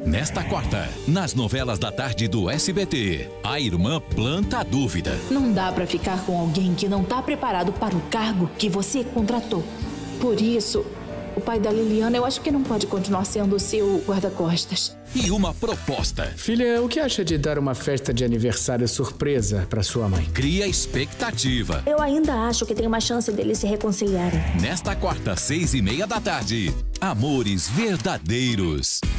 Nesta quarta, nas novelas da tarde do SBT, a irmã planta a dúvida. Não dá pra ficar com alguém que não tá preparado para o cargo que você contratou. Por isso, o pai da Liliana, eu acho que não pode continuar sendo o seu guarda-costas. E uma proposta. Filha, o que acha de dar uma festa de aniversário surpresa pra sua mãe? Cria expectativa. Eu ainda acho que tem uma chance deles se reconciliarem. Nesta quarta, 6:30 da tarde, Amores Verdadeiros.